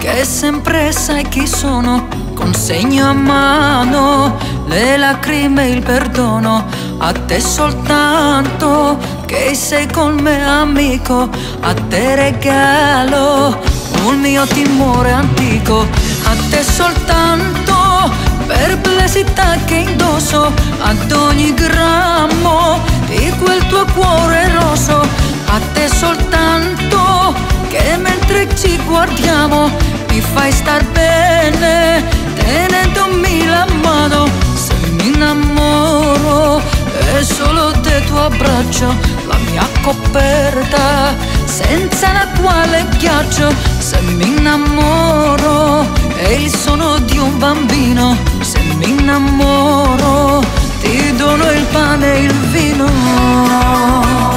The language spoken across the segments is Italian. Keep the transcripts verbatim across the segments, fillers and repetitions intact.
che sempre sai chi sono. Consegno a mano le lacrime e il perdono, a te soltanto che sei con me amico. A te regalo un mio timore antico, a te soltanto perplessità che indosso ad ogni grammo di quel tuo cuore rosso. A te soltanto che mentre ci guardiamo mi fai star bene tenendomi la mano. Se mi innamoro è solo del tuo abbraccio, la mia coperta senza la quale ghiaccio. Se mi innamoro è il suono di un bambino, se mi innamoro ti dono il pane e il vino.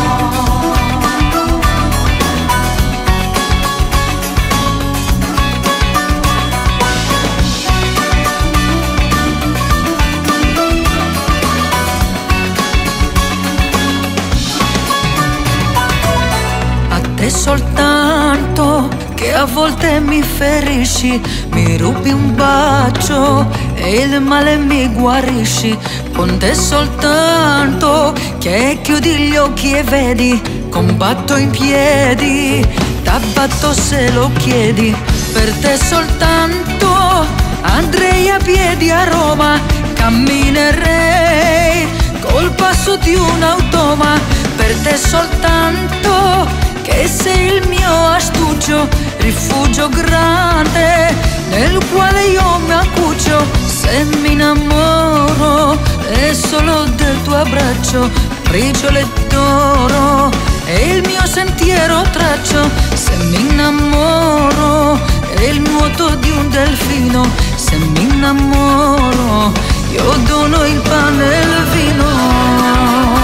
E soltanto che a volte mi ferisci, mi rubi un bacio e il male mi guarisci. Con te soltanto che chiudi gli occhi e vedi, combatto in piedi, t'abbatto se lo chiedi. Per te soltanto andrei a piedi a Roma, camminerei col passo di un automa. Per te soltanto che sei il mio astuccio, rifugio grande nel quale io mi accuccio. Se mi innamoro è solo del tuo abbraccio, briciole d'oro e il mio sentiero traccio. Se mi innamoro è il nuoto di un delfino, se mi innamoro io dono il pane e il vino.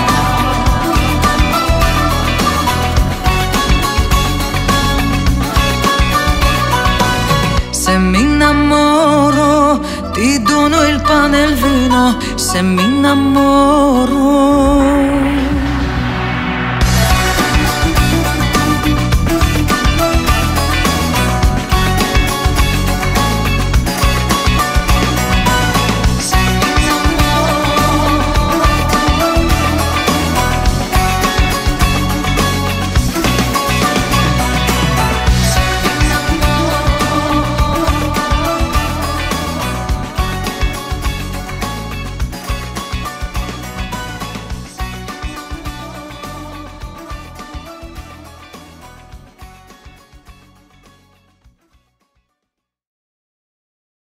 Se mi innamoro ti dono il pane e il vino, se mi innamoro.